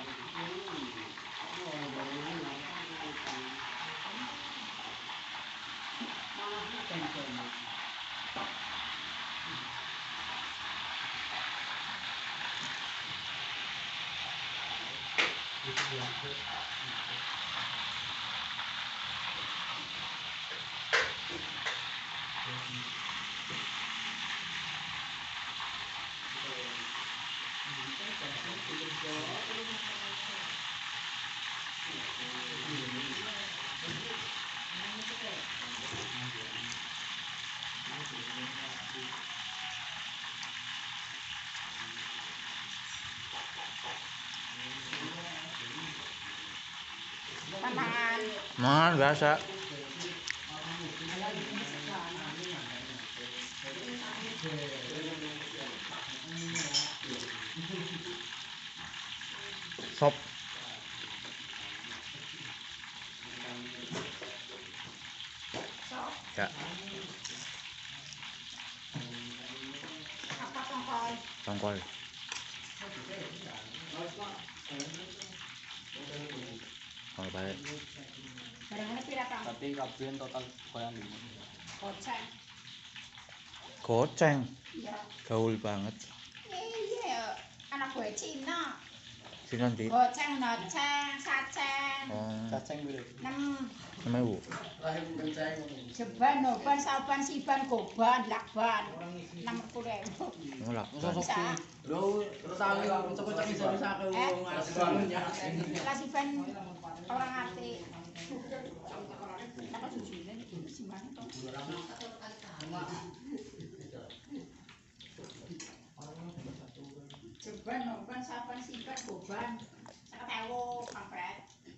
Mangan biasa. Sop. Ya. Apa tongkol? Tongkol. Tongkol balik. Barangnya pira Kang? Tapi kabeh total koyan ini. Goceng. Goceng. Iya. Gaul banget. Iya, anak gue Cina. Sini nanti. Goceng, noceng, saceng. Oh. Cacing piro? 6 Namanya Bu. jeban, noban, saban, siban, goban, lakban. 60.000. Nolak. Bisa. Lho, tali kocok-kocok iso misake wong asli ya. Lah siban orang ngerti. Apa jujurnya si mana toh? Jeban, noban, saban, siban, goban. 50.000 kampret.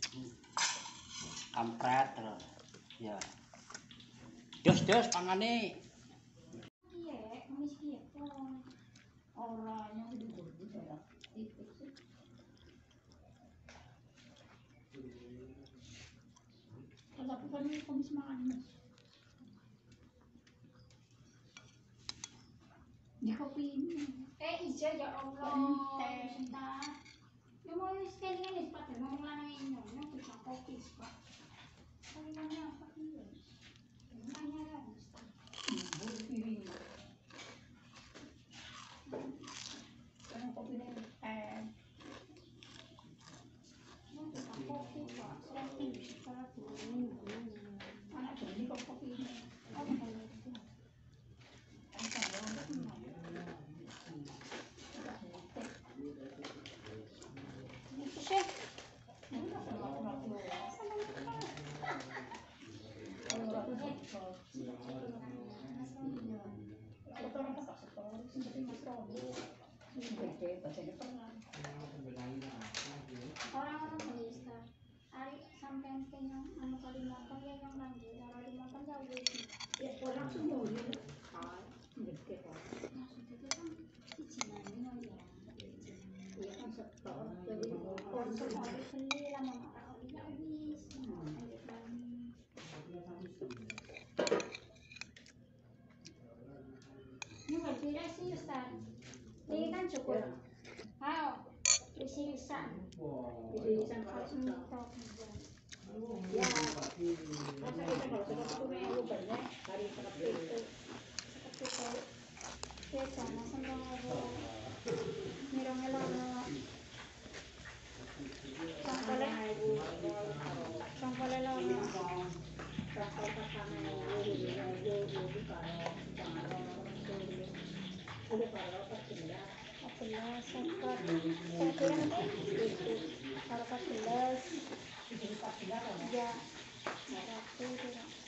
Kampret terus. Ya. Jos pangane. Iya, kamis kiye pon. Orangnya gede-gede daerah tipis sih. Tapi kan ini kamis manis. Di kopi ini. Iya ya Allah. Entah. Ya mau sekali ini sepatu ngomong lanang ini, yang bisa kopi pak. Kalimatnya apa ini? Namanya kan. Buru piring. Kan kopi ini yang bisa kopi pak. Sering sepatu. Anak jadi kok kopi ini. Apa kalau itu? Orang-orang bisa hari sampai kenyang anu Kalimantan ya yang nanti Kalimantan jauh ya orang semua ini maksudnya kan si Cina ini ya iya kan setor jadi orang semua beli lama orang ya habis ini berbeda sih Ustaz ini kan cukup ayo isi isan ya masa kita kalau sudah punya banyak dari seperti itu ya sama sama mirongnya sangkole lama sangkot kira-kira kalau 14 ya 1